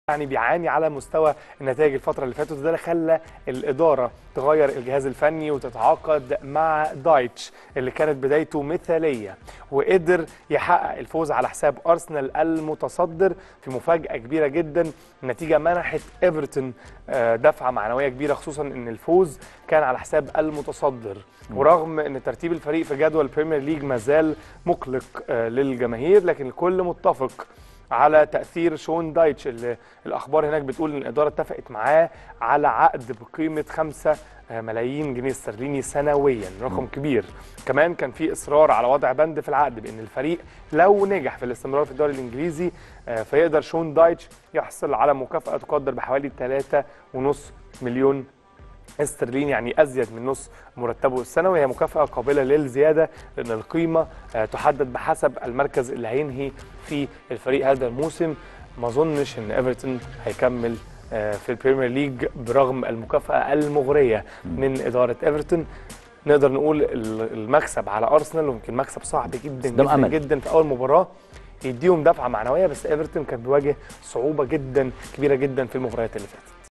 يعني بيعاني على مستوى النتائج الفترة اللي فاتت، وده اللي خلى الإدارة تغير الجهاز الفني وتتعاقد مع دايتش اللي كانت بدايته مثالية، وقدر يحقق الفوز على حساب أرسنال المتصدر في مفاجأة كبيرة جدا. النتيجة منحت إيفرتون دفعة معنوية كبيرة، خصوصا إن الفوز كان على حساب المتصدر، ورغم إن ترتيب الفريق في جدول البريمير ليج مازال مقلق للجماهير، لكن الكل متفق على تأثير شون دايتش اللي الأخبار هناك بتقول إن الإدارة اتفقت معاه على عقد بقيمة 5 ملايين جنيه استرليني سنويا، رقم كبير. كمان كان في إصرار على وضع بند في العقد بأن الفريق لو نجح في الاستمرار في الدوري الإنجليزي فيقدر شون دايتش يحصل على مكافأة تقدر بحوالي 3.5 مليون استرليني، يعني أزيد من نص مرتبه السنوي. هي مكافأة قابلة للزيادة لأن القيمة تحدد بحسب المركز اللي هينهي في الفريق هذا الموسم. ما أظنش إن إيفرتون هيكمل في البريمير ليج برغم المكافأة المغرية من إدارة إيفرتون. نقدر نقول المكسب على أرسنال، ويمكن مكسب صعب جدا جدا جدا في أول مباراة يديهم دفعة معنوية، بس إيفرتون كان بيواجه صعوبة جدا كبيرة جدا في المباريات اللي فاتت.